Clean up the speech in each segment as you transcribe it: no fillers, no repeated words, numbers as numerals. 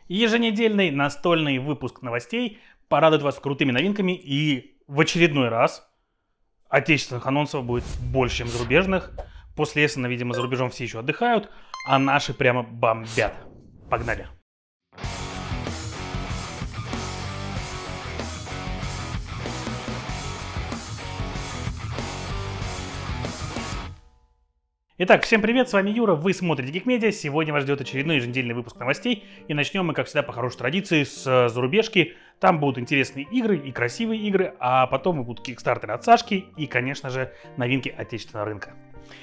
Еженедельный настольный выпуск новостей порадует вас крутыми новинками, и в очередной раз отечественных анонсов будет больше, чем зарубежных. После Эссена, видимо, за рубежом все еще отдыхают, а наши прямо бомбят. Погнали! Итак, всем привет, с вами Юра, вы смотрите Geek Media. Сегодня вас ждет очередной еженедельный выпуск новостей. И начнем мы, как всегда, по хорошей традиции с зарубежки. Там будут интересные игры и красивые игры, а потом будут кикстартеры от Сашки и, конечно же, новинки отечественного рынка.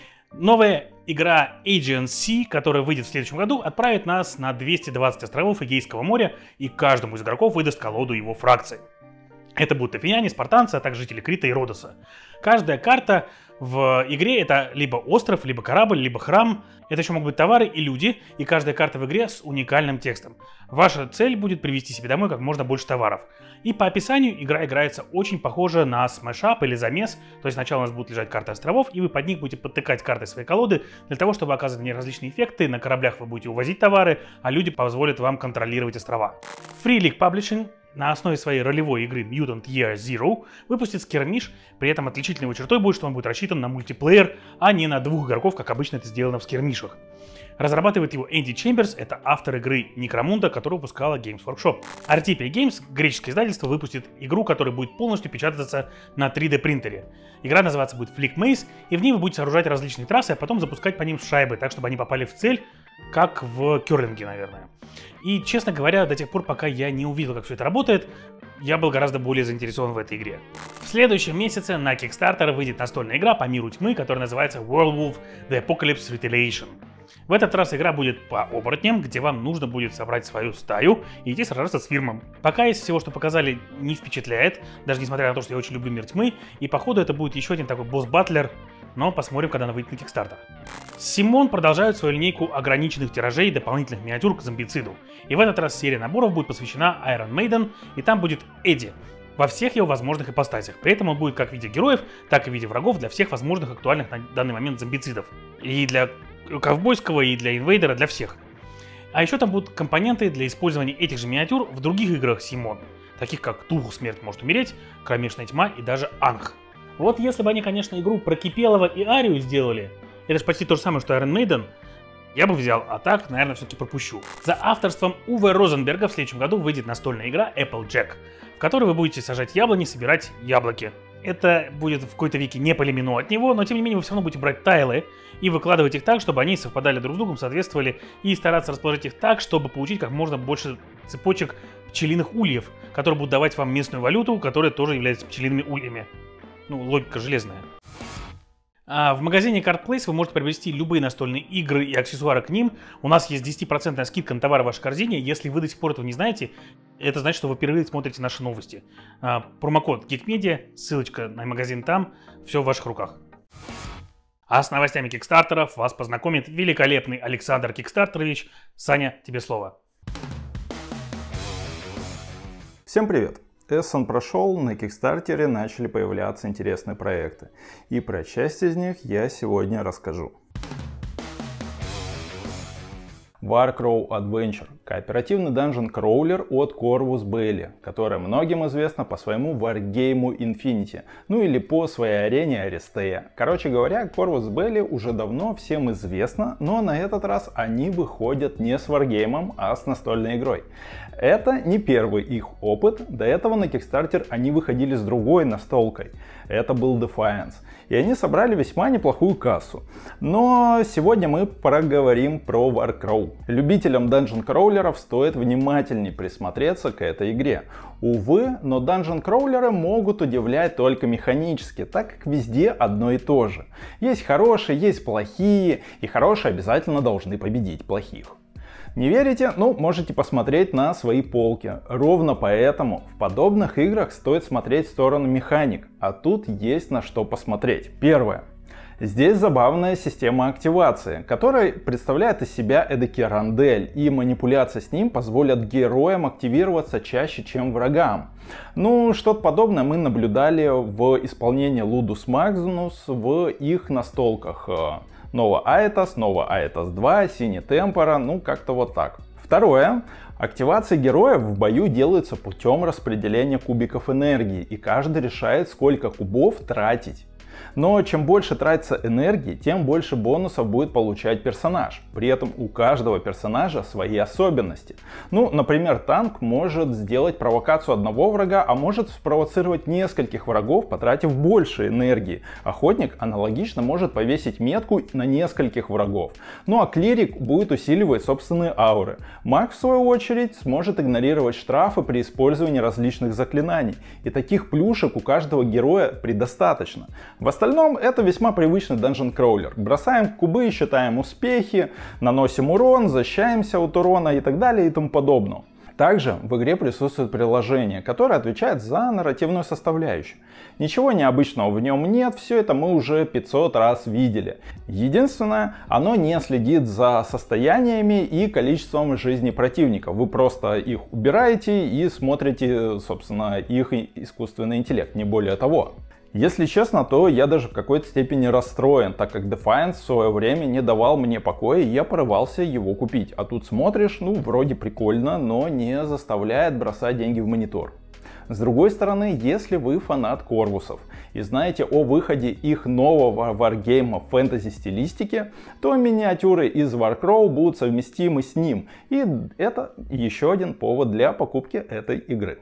Новая игра Agency, которая выйдет в следующем году, отправит нас на 220 островов Эгейского моря, и каждому из игроков выдаст колоду его фракции. Это будут афиняне, спартанцы, а также жители Крита и Родоса. Каждая карта в игре — это либо остров, либо корабль, либо храм. Это еще могут быть товары и люди, и каждая карта в игре с уникальным текстом. Ваша цель будет привезти себе домой как можно больше товаров. И по описанию игра играется очень похоже на смэшап или замес. То есть сначала у нас будут лежать карты островов, и вы под них будете подтыкать карты своей колоды для того, чтобы оказывать на них различные эффекты. На кораблях вы будете увозить товары, а люди позволят вам контролировать острова. Free League Publishing на основе своей ролевой игры Mutant Year Zero выпустит скирмиш, при этом отличительной его чертой будет, что он будет рассчитан на мультиплеер, а не на двух игроков, как обычно это сделано в скирмишах. Разрабатывает его Энди Чемберс, это автор игры Necromunda, которую выпускала Games Workshop. Artipia Games, греческое издательство, выпустит игру, которая будет полностью печататься на 3D принтере. Игра называться будет Flick Maze, и в ней вы будете сооружать различные трассы, а потом запускать по ним шайбы, так чтобы они попали в цель, как в керлинге, наверное. И, честно говоря, до тех пор, пока я не увидел, как все это работает, я был гораздо более заинтересован в этой игре. В следующем месяце на Kickstarter выйдет настольная игра по миру тьмы, которая называется Werewolf The Apocalypse Retaliation. В этот раз игра будет по оборотням, где вам нужно будет собрать свою стаю и идти сражаться с Вирмом. Пока из всего, что показали, не впечатляет, даже несмотря на то, что я очень люблю мир тьмы, и походу это будет еще один такой босс-баттлер, но посмотрим, когда она выйдет на Kickstarter. Симон продолжают свою линейку ограниченных тиражей и дополнительных миниатюр к зомбициду. И в этот раз серия наборов будет посвящена Iron Maiden, и там будет Эдди во всех его возможных ипостасях. При этом он будет как в виде героев, так и в виде врагов для всех возможных актуальных на данный момент зомбицидов. И для ковбойского, и для инвейдера, для всех. А еще там будут компоненты для использования этих же миниатюр в других играх Симон, таких как Тулху Смерть может умереть, Кромешная тьма и даже Анх. Вот если бы они, конечно, игру про Кипелова и Арию сделали, это же почти то же самое, что Iron Maiden, я бы взял, а так, наверное, все-таки пропущу. За авторством Уве Розенберга в следующем году выйдет настольная игра Applejack, в которой вы будете сажать яблони, собирать яблоки. Это будет в какой-то веке не по лимину от него, но тем не менее вы все равно будете брать тайлы и выкладывать их так, чтобы они совпадали друг с другом, соответствовали, и стараться расположить их так, чтобы получить как можно больше цепочек пчелиных ульев, которые будут давать вам местную валюту, которая тоже является пчелиными ульями. Ну, логика железная. А в магазине Card Place вы можете приобрести любые настольные игры и аксессуары к ним. У нас есть 10% скидка на товары в вашей корзине. Если вы до сих пор этого не знаете, это значит, что вы впервые смотрите наши новости. Промокод Geek Media, ссылочка на магазин там, все в ваших руках. А с новостями кикстартеров вас познакомит великолепный Александр Кикстартерович. Саня, тебе слово. Всем привет! Эссен прошел, на Кикстартере начали появляться интересные проекты. И про часть из них я сегодня расскажу. Warcrow Adventure – кооперативный данжен-кроулер от Corvus Belli, которая многим известна по своему варгейму Infinity, ну или по своей арене Аристея. Короче говоря, Corvus Belli уже давно всем известно, но на этот раз они выходят не с варгеймом, а с настольной игрой. Это не первый их опыт, до этого на Kickstarter они выходили с другой настолкой. Это был Defiance. И они собрали весьма неплохую кассу. Но сегодня мы поговорим про Warcrow. Любителям данжен-кроулеров стоит внимательнее присмотреться к этой игре. Увы, но данжен-кроулеры могут удивлять только механически, так как везде одно и то же. Есть хорошие, есть плохие, и хорошие обязательно должны победить плохих. Не верите? Ну, можете посмотреть на свои полки. Ровно поэтому в подобных играх стоит смотреть в сторону механик, а тут есть на что посмотреть. Первое. Здесь забавная система активации, которая представляет из себя эдакий рандель, и манипуляция с ним позволит героям активироваться чаще, чем врагам. Ну, что-то подобное мы наблюдали в исполнении Ludus Magnus в их настолках. Nova Aetas, Nova Aetas 2, Sine Tempora, ну как-то вот так. Второе. Активация героев в бою делается путем распределения кубиков энергии, и каждый решает, сколько кубов тратить. Но чем больше тратится энергии, тем больше бонусов будет получать персонаж. При этом у каждого персонажа свои особенности. Ну, например, танк может сделать провокацию одного врага, а может спровоцировать нескольких врагов, потратив больше энергии. Охотник аналогично может повесить метку на нескольких врагов. Ну а клирик будет усиливать собственные ауры. Маг, в свою очередь, сможет игнорировать штрафы при использовании различных заклинаний. И таких плюшек у каждого героя предостаточно. В остальном это весьма привычный Dungeon Crawler. Бросаем кубы, считаем успехи, наносим урон, защищаемся от урона и так далее и тому подобное. Также в игре присутствует приложение, которое отвечает за нарративную составляющую. Ничего необычного в нем нет, все это мы уже 500 раз видели. Единственное, оно не следит за состояниями и количеством жизни противников. Вы просто их убираете и смотрите, собственно, их искусственный интеллект, не более того. Если честно, то я даже в какой-то степени расстроен, так как Defiance в свое время не давал мне покоя, и я порывался его купить. А тут смотришь, ну вроде прикольно, но не заставляет бросать деньги в монитор. С другой стороны, если вы фанат Корвусов и знаете о выходе их нового варгейма в фэнтези-стилистике, то миниатюры из Warcrow будут совместимы с ним, и это еще один повод для покупки этой игры.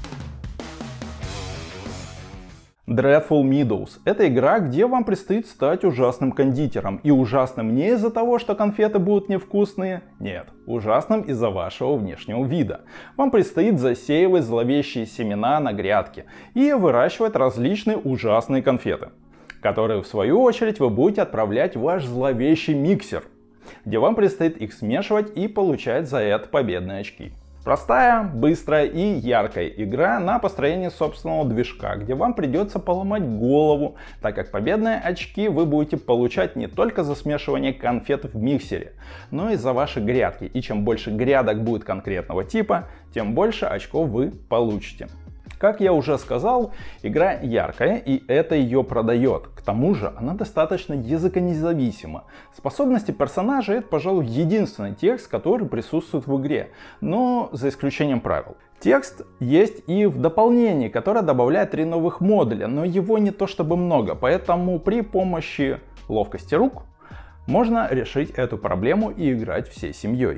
Dreadful Meadows — это игра, где вам предстоит стать ужасным кондитером. И ужасным не из-за того, что конфеты будут невкусные. Нет, ужасным из-за вашего внешнего вида. Вам предстоит засеивать зловещие семена на грядке и выращивать различные ужасные конфеты, которые в свою очередь вы будете отправлять в ваш зловещий миксер, где вам предстоит их смешивать и получать за это победные очки. Простая, быстрая и яркая игра на построение собственного движка, где вам придется поломать голову, так как победные очки вы будете получать не только за смешивание конфет в миксере, но и за ваши грядки. И чем больше грядок будет конкретного типа, тем больше очков вы получите. Как я уже сказал, игра яркая, и это ее продает. К тому же она достаточно языконезависима. Способности персонажа — это, пожалуй, единственный текст, который присутствует в игре, но за исключением правил. Текст есть и в дополнении, которое добавляет 3 новых модуля, но его не то чтобы много, поэтому при помощи ловкости рук можно решить эту проблему и играть всей семьей.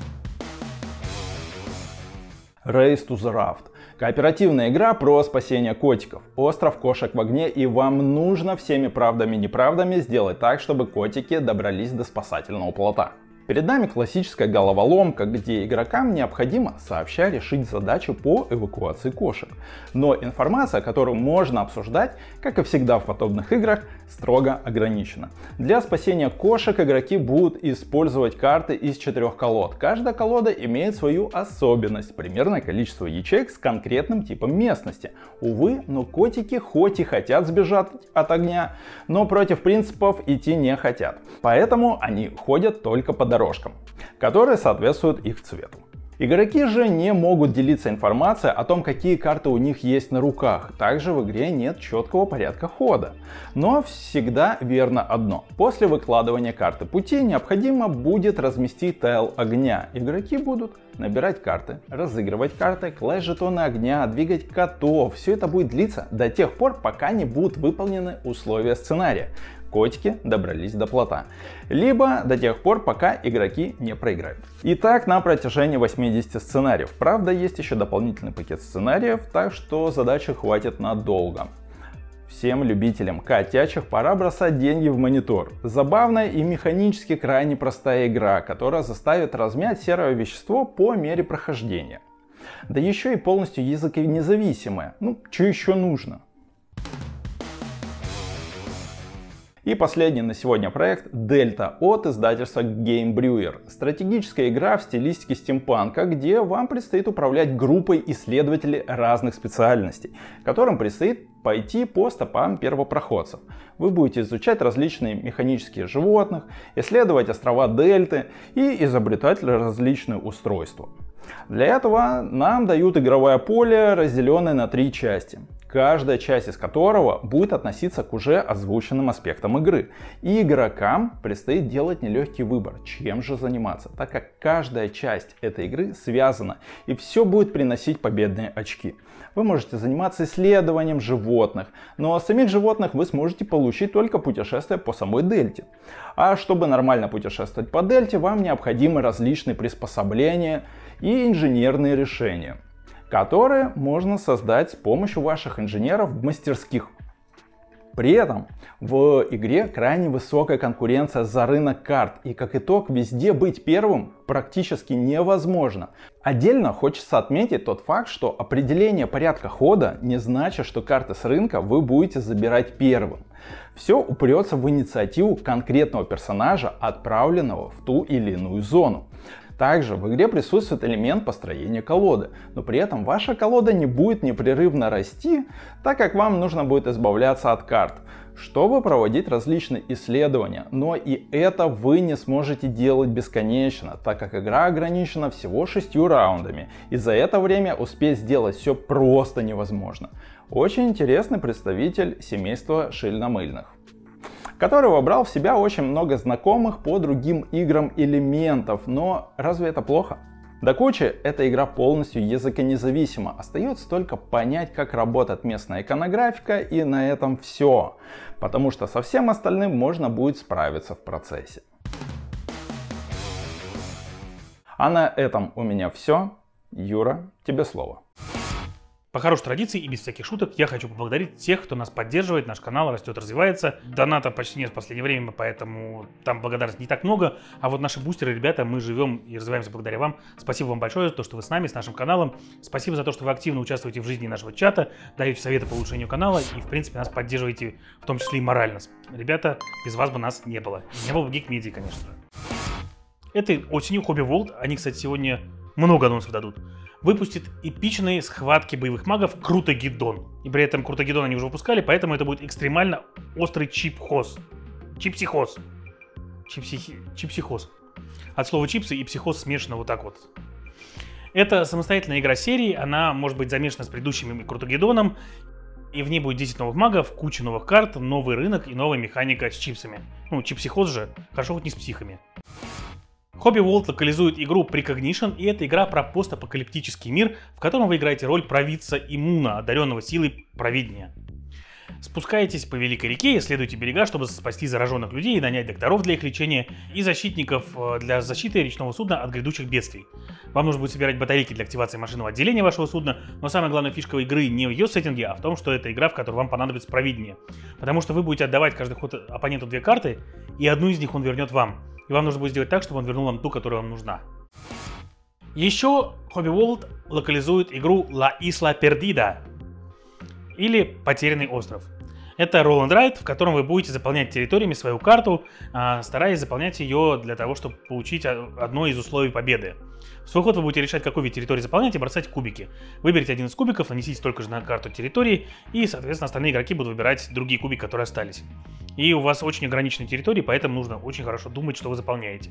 Race to the Raft. Кооперативная игра про спасение котиков. Остров кошек в огне, и вам нужно всеми правдами и неправдами сделать так, чтобы котики добрались до спасательного плота. Перед нами классическая головоломка, где игрокам необходимо сообща решить задачу по эвакуации кошек. Но информация, которую можно обсуждать, как и всегда в подобных играх, строго ограничена. Для спасения кошек игроки будут использовать карты из 4 колод. Каждая колода имеет свою особенность, примерное количество ячеек с конкретным типом местности. Увы, но котики хоть и хотят сбежать от огня, но против принципов идти не хотят. Поэтому они ходят только по дорожкам, которые соответствуют их цвету. Игроки же не могут делиться информацией о том, какие карты у них есть на руках. Также в игре нет четкого порядка хода. Но всегда верно одно. После выкладывания карты пути необходимо будет разместить тайл огня. Игроки будут набирать карты, разыгрывать карты, класть жетоны огня, двигать котов. Все это будет длиться до тех пор, пока не будут выполнены условия сценария. Котики добрались до плота. Либо до тех пор, пока игроки не проиграют. И так на протяжении 80 сценариев. Правда, есть еще дополнительный пакет сценариев, так что задачи хватит надолго. Всем любителям котячих пора бросать деньги в монитор. Забавная и механически крайне простая игра, которая заставит размять серое вещество по мере прохождения. Да еще и полностью языконезависимая. Ну, что еще нужно? И последний на сегодня проект Delta от издательства Gamebrewers. Стратегическая игра в стилистике стимпанка, где вам предстоит управлять группой исследователей разных специальностей, которым предстоит пойти по стопам первопроходцев. Вы будете изучать различные механические животных, исследовать острова Дельты и изобретать различные устройства. Для этого нам дают игровое поле, разделенное на 3 части, каждая часть из которого будет относиться к уже озвученным аспектам игры. И игрокам предстоит делать нелегкий выбор, чем же заниматься, так как каждая часть этой игры связана, и все будет приносить победные очки. Вы можете заниматься исследованием животных, но самих животных вы сможете получить только путешествуя по самой дельте. А чтобы нормально путешествовать по дельте, вам необходимы различные приспособления и инженерные решения, которые можно создать с помощью ваших инженеров в мастерских. При этом в игре крайне высокая конкуренция за рынок карт, и как итог везде быть первым практически невозможно. Отдельно хочется отметить тот факт, что определение порядка хода не значит, что карты с рынка вы будете забирать первым. Все упрется в инициативу конкретного персонажа, отправленного в ту или иную зону. Также в игре присутствует элемент построения колоды, но при этом ваша колода не будет непрерывно расти, так как вам нужно будет избавляться от карт, чтобы проводить различные исследования. Но и это вы не сможете делать бесконечно, так как игра ограничена всего 6 раундами, и за это время успеть сделать все просто невозможно. Очень интересный представитель семейства шильно-мыльных, который вобрал в себя очень много знакомых по другим играм элементов, но разве это плохо? До кучи эта игра полностью языконезависима, остается только понять, как работает местная иконографика, и на этом все, потому что со всем остальным можно будет справиться в процессе. А на этом у меня все. Юра, тебе слово. По хорошей традиции и без всяких шуток я хочу поблагодарить тех, кто нас поддерживает, наш канал растет, развивается. Доната почти нет в последнее время, поэтому там благодарности не так много. А вот наши бустеры, ребята, мы живем и развиваемся благодаря вам. Спасибо вам большое за то, что вы с нами, с нашим каналом. Спасибо за то, что вы активно участвуете в жизни нашего чата, даете советы по улучшению канала и, в принципе, нас поддерживаете, в том числе и морально. Ребята, без вас бы нас не было. И не было бы Geek Media, конечно. Этой осенью Hobby World, они, кстати, сегодня много анонсов дадут, выпустит эпичные схватки боевых магов Крутогидон. И при этом Крутогидон они уже выпускали, поэтому это будет экстремально острый чипхоз. Чипсихоз. Чипсихоз. От слова чипсы и психоз смешано вот так вот. Это самостоятельная игра серии, она может быть замешана с предыдущими Крутогидоном. И в ней будет 10 новых магов, куча новых карт, новый рынок и новая механика с чипсами. Ну, чипсихоз же, хорошо хоть не с психами. Hobby World локализует игру Precognition, и это игра про постапокалиптический мир, в котором вы играете роль провидца Иммуна, одаренного силой провидения. Спускаетесь по Великой реке, исследуйте берега, чтобы спасти зараженных людей и нанять докторов для их лечения и защитников для защиты речного судна от грядущих бедствий. Вам нужно будет собирать батарейки для активации машинного отделения вашего судна, но самая главная фишка игры не в ее сеттинге, а в том, что это игра, в которой вам понадобится провидение. Потому что вы будете отдавать каждый ход оппоненту 2 карты, и одну из них он вернет вам. И вам нужно будет сделать так, чтобы он вернул вам ту, которая вам нужна. Еще Hobby World локализует игру La Isla Perdida, или Потерянный остров. Это roll and write, в котором вы будете заполнять территориями свою карту, стараясь заполнять ее для того, чтобы получить одно из условий победы. В свой ход вы будете решать, какую вид территории заполнять, и бросать кубики. Выберите один из кубиков, нанесите столько же на карту территории, и, соответственно, остальные игроки будут выбирать другие кубики, которые остались. И у вас очень ограниченные территории, поэтому нужно очень хорошо думать, что вы заполняете.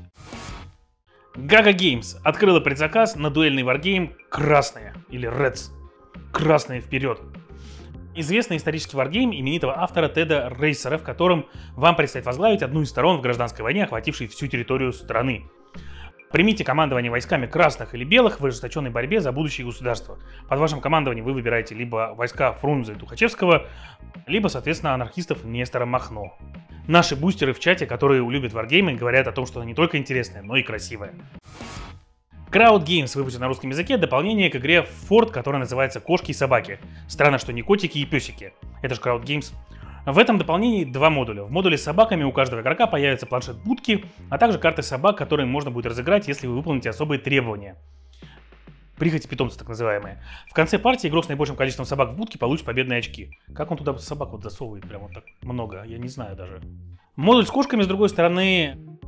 Gaga Games открыла предзаказ на дуэльный варгейм «Красные» или Reds. «Красные вперед». Известный исторический варгейм именитого автора Теда Рейсера, в котором вам предстоит возглавить одну из сторон в гражданской войне, охватившей всю территорию страны. Примите командование войсками красных или белых в ожесточенной борьбе за будущее государства. Под вашим командованием вы выбираете либо войска Фрунзе и Тухачевского, либо, соответственно, анархистов Нестора Махно. Наши бустеры в чате, которые любят варгеймы, говорят о том, что она не только интересная, но и красивая. Crowd Games выпустит на русском языке дополнение к игре Fort, которая называется «Кошки и собаки». Странно, что не котики и песики. Это же Crowd Games. В этом дополнении 2 модуля. В модуле с собаками у каждого игрока появится планшет будки, а также карты собак, которые можно будет разыграть, если вы выполните особые требования. Прихоти питомца, так называемые. В конце партии игрок с наибольшим количеством собак в будке получит победные очки. Как он туда собак вот засовывает прям вот так много, я не знаю даже. Модуль с кошками, с другой стороны,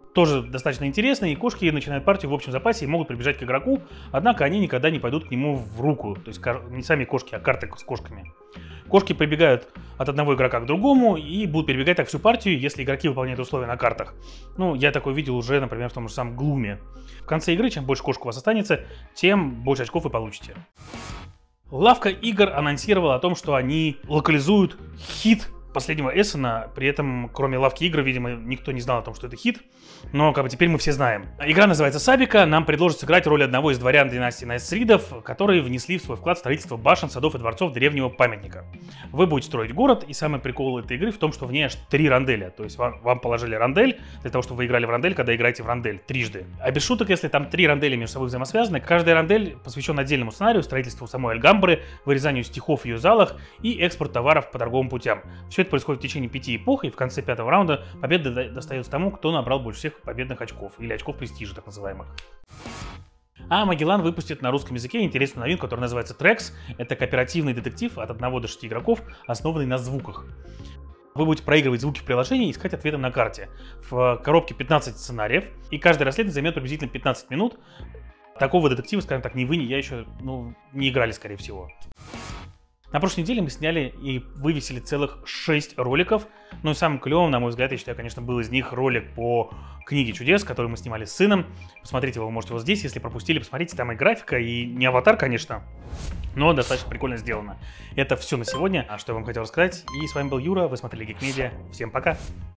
тоже достаточно интересные, и кошки начинают партию в общем запасе и могут прибежать к игроку, однако они никогда не пойдут к нему в руку, то есть не сами кошки, а карты с кошками. Кошки прибегают от одного игрока к другому и будут перебегать так всю партию, если игроки выполняют условия на картах. Ну, я такое видел уже, например, в том же самом Глуме. В конце игры, чем больше кошек у вас останется, тем больше очков вы получите. Лавка игр анонсировала о том, что они локализуют хит последнего Эссена, при этом, кроме лавки игр, видимо, никто не знал о том, что это хит, но как бы теперь мы все знаем. Игра называется Сабика, нам предложат сыграть роль одного из дворян династии Найсридов, которые внесли в свой вклад в строительство башен, садов и дворцов древнего памятника. Вы будете строить город, и самый прикол этой игры в том, что в ней аж 3 ронделя, то есть вам положили рондель, для того, чтобы вы играли в рондель, когда играете в рондель трижды. А без шуток, если там 3 ронделя между собой взаимосвязаны, каждая рондель посвящена отдельному сценарию, строительству самой Альгамбры, вырезанию стихов в ее залах и экспорт товаров по торговым путям. Все это происходит в течение 5 эпох, и в конце 5-го раунда победа достается тому, кто набрал больше всех победных очков, или очков престижа, так называемых. А Магеллан выпустит на русском языке интересную новинку, которая называется Tracks. Это кооперативный детектив от 1 до 6 игроков, основанный на звуках. Вы будете проигрывать звуки в приложении и искать ответы на карте. В коробке 15 сценариев, и каждый расследование займет приблизительно 15 минут. Такого детектива, скажем так, ни вы, ни я еще не играли, скорее всего. На прошлой неделе мы сняли и вывесили целых 6 роликов. Ну и самым клевым, на мой взгляд, я считаю, конечно, был из них ролик по книге чудес, который мы снимали с сыном. Посмотрите, вы можете вот здесь, если пропустили, посмотрите, там и графика, и не аватар, конечно, но достаточно прикольно сделано. Это все на сегодня, что я вам хотел рассказать. И с вами был Юра, вы смотрели Geek Media. Всем пока!